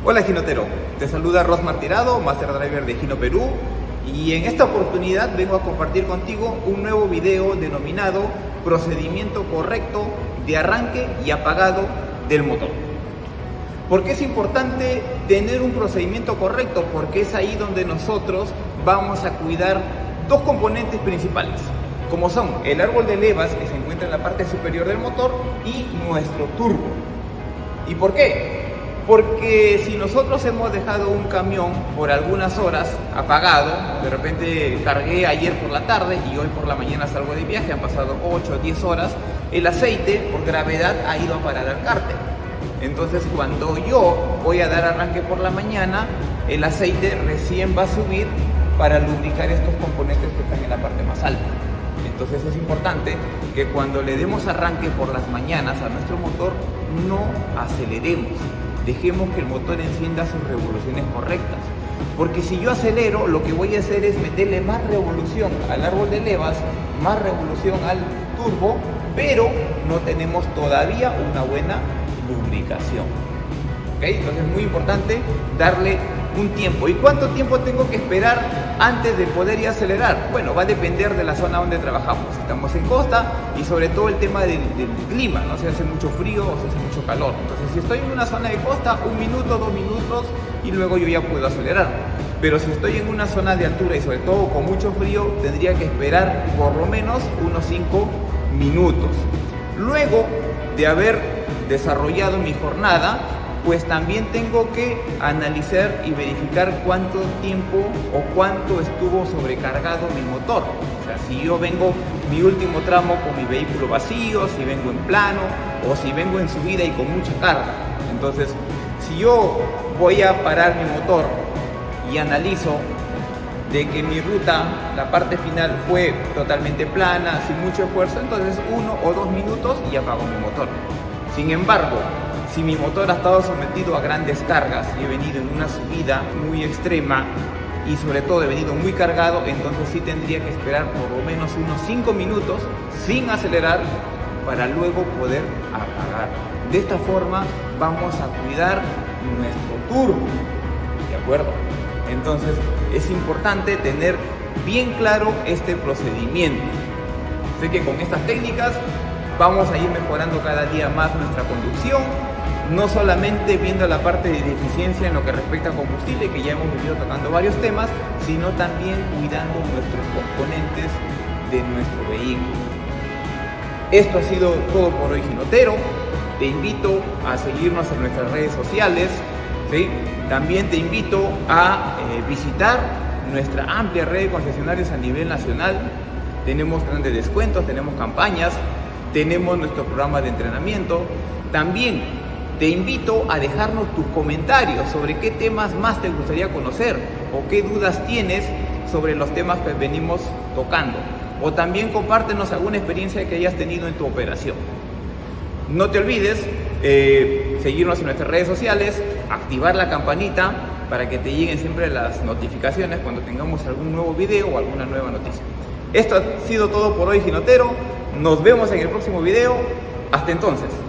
Hola Ginotero, te saluda Rosmar Tirado, Master Driver de Gino Perú, y en esta oportunidad vengo a compartir contigo un nuevo video denominado Procedimiento correcto de arranque y apagado del motor. ¿Por qué es importante tener un procedimiento correcto? Porque es ahí donde nosotros vamos a cuidar dos componentes principales, como son el árbol de levas que se encuentra en la parte superior del motor y nuestro turbo. ¿Y por qué? Porque si nosotros hemos dejado un camión por algunas horas apagado, de repente cargué ayer por la tarde y hoy por la mañana salgo de viaje, han pasado 8 o 10 horas, el aceite por gravedad ha ido a parar al cárter. Entonces cuando yo voy a dar arranque por la mañana, el aceite recién va a subir para lubricar estos componentes que están en la parte más alta. Entonces es importante que cuando le demos arranque por las mañanas a nuestro motor, no aceleremos. Dejemos que el motor encienda sus revoluciones correctas. Porque si yo acelero, lo que voy a hacer es meterle más revolución al árbol de levas, más revolución al turbo, pero no tenemos todavía una buena lubricación. ¿Okay? Entonces es muy importante darle un tiempo. ¿Y cuánto tiempo tengo que esperar antes de poder ir a acelerar? Bueno, va a depender de la zona donde trabajamos. Estamos en costa y sobre todo el tema del clima, ¿no? Si hace mucho frío o si hace mucho calor. Entonces si estoy en una zona de costa, 1 minuto, 2 minutos y luego yo ya puedo acelerar. Pero si estoy en una zona de altura y sobre todo con mucho frío, tendría que esperar por lo menos unos 5 minutos. Luego de haber desarrollado mi jornada, pues también tengo que analizar y verificar cuánto tiempo o cuánto estuvo sobrecargado mi motor. O sea, si yo vengo mi último tramo con mi vehículo vacío, si vengo en plano o si vengo en subida y con mucha carga. Entonces, si yo voy a parar mi motor y analizo de que mi ruta, la parte final fue totalmente plana, sin mucho esfuerzo, entonces 1 o 2 minutos y apago mi motor. Sin embargo, si mi motor ha estado sometido a grandes cargas y he venido en una subida muy extrema y sobre todo he venido muy cargado, entonces sí tendría que esperar por lo menos unos 5 minutos sin acelerar para luego poder apagar. De esta forma vamos a cuidar nuestro turbo, ¿de acuerdo? Entonces es importante tener bien claro este procedimiento. Sé que con estas técnicas vamos a ir mejorando cada día más nuestra conducción, no solamente viendo la parte de eficiencia en lo que respecta a combustible, que ya hemos venido tocando varios temas, sino también cuidando nuestros componentes de nuestro vehículo. Esto ha sido todo por hoy, Ginotero. Te invito a seguirnos en nuestras redes sociales, ¿sí? También te invito a visitar nuestra amplia red de concesionarios a nivel nacional. Tenemos grandes descuentos, tenemos campañas, tenemos nuestro programa de entrenamiento. También te invito a dejarnos tus comentarios sobre qué temas más te gustaría conocer o qué dudas tienes sobre los temas que venimos tocando. O también compártenos alguna experiencia que hayas tenido en tu operación. No te olvides seguirnos en nuestras redes sociales, activar la campanita para que te lleguen siempre las notificaciones cuando tengamos algún nuevo video o alguna nueva noticia. Esto ha sido todo por hoy, Ginotero. Nos vemos en el próximo video. Hasta entonces.